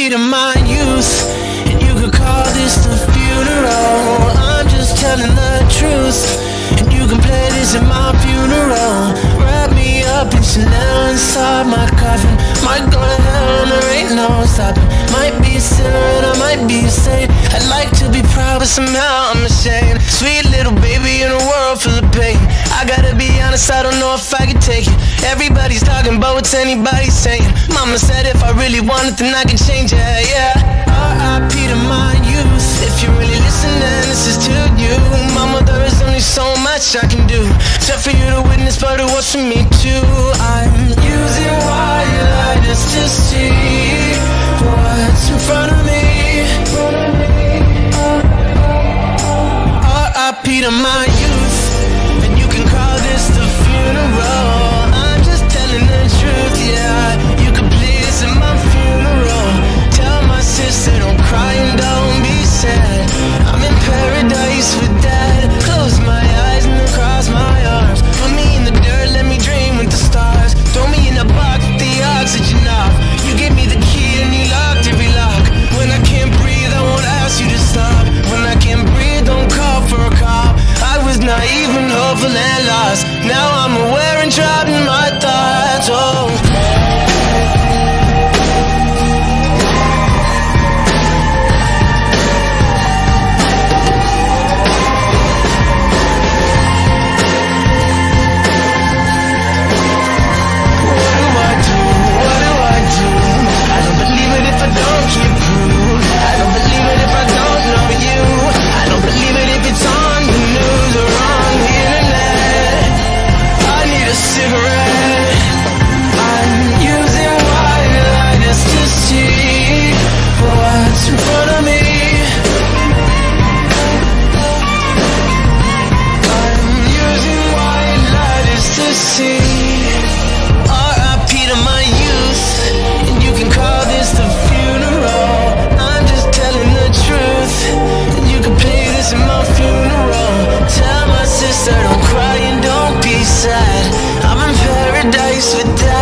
R.I.P. to my youth, and you could call this the funeral. I'm just telling the truth, and you can play this at my funeral. Wrap me up in Chanel inside my coffin. Might go to hell and there ain't no stopping. Might be a sinner and I might be a saint. I'd like to be proud but somehow I'm ashamed. Sweet little baby in a world full of pain. I gotta be honest, I don't know if I could take it. Everybody's talking about what's anybody saying. Mama said if I really want it then I can change it, yeah. R.I.P. to my youth. If you're really listening, this is to you. Mama, there is only so much I can do. Except for you to witness, but it was for me too. I'm using white lighters to see what's in front of me. R.I.P. to my youth, and you can call this the funeral. I'm just telling the truth, yeah. You can play this at my funeral. Tell my sister don't cry and don't be sad. I'm in paradise with dad. Close my eyes and then cross my arms. Put me in the dirt, let me dream with the stars. Throw me in a box with the oxygen off. You gave me the key and you locked every lock. When I can't breathe, I won't ask you to stop. When I can't breathe, don't call for a cop. I was naive and hopeful and lost. Now I'm aware and trapped in my thoughts, oh. R.I.P. to my youth, and you can call this the funeral. I'm just telling the truth, and you can play this at my funeral. Tell my sister don't cry and don't be sad. I'm in paradise with dad.